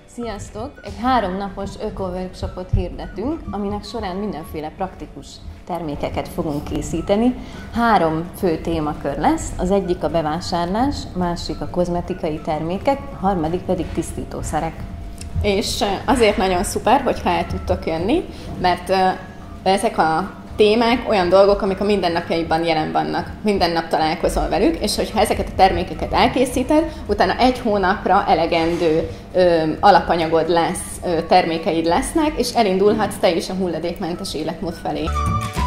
Sziasztok! Egy 3 napos öko-workshopot hirdetünk, aminek során mindenféle praktikus termékeket fogunk készíteni. 3 fő témakör lesz, az egyik a bevásárlás, a másik a kozmetikai termékek, a harmadik pedig tisztítószerek. És azért nagyon szuper, hogyha el tudtok jönni, mert ezek a témák olyan dolgok, amik a mindennapjaidban jelen vannak. Minden nap találkozol velük, és hogyha ezeket a termékeket elkészíted, utána 1 hónapra elegendő alapanyagod lesz, termékeid lesznek, és elindulhatsz te is a hulladékmentes életmód felé.